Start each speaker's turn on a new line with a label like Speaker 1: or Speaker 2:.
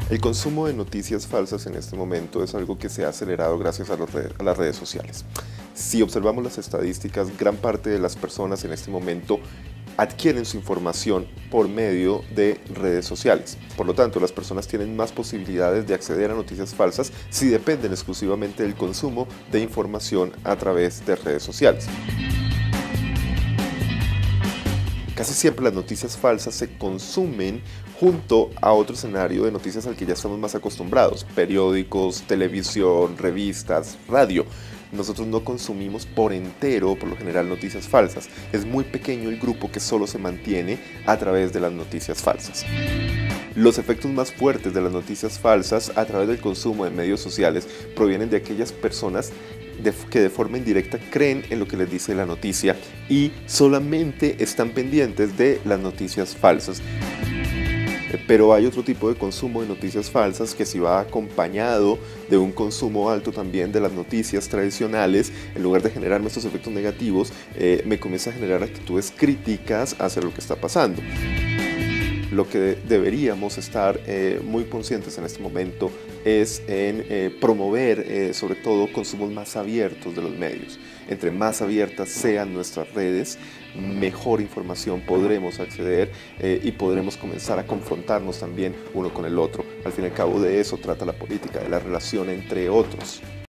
Speaker 1: El consumo de noticias falsas en este momento es algo que se ha acelerado gracias a las redes sociales. Si observamos las estadísticas, gran parte de las personas en este momento adquieren su información por medio de redes sociales. Por lo tanto, las personas tienen más posibilidades de acceder a noticias falsas si dependen exclusivamente del consumo de información a través de redes sociales. Casi siempre las noticias falsas se consumen junto a otro escenario de noticias al que ya estamos más acostumbrados: periódicos, televisión, revistas, radio. Nosotros no consumimos por entero, por lo general, noticias falsas. Es muy pequeño el grupo que solo se mantiene a través de las noticias falsas. Los efectos más fuertes de las noticias falsas a través del consumo de medios sociales provienen de aquellas personas que de forma indirecta creen en lo que les dice la noticia y solamente están pendientes de las noticias falsas. Pero hay otro tipo de consumo de noticias falsas que si va acompañado de un consumo alto también de las noticias tradicionales, en lugar de generarme estos efectos negativos, me comienza a generar actitudes críticas hacia lo que está pasando. Lo que deberíamos estar muy conscientes en este momento es en promover sobre todo consumos más abiertos de los medios. Entre más abiertas sean nuestras redes, mejor información podremos acceder y podremos comenzar a confrontarnos también uno con el otro. Al fin y al cabo de eso trata la política, de la relación entre otros.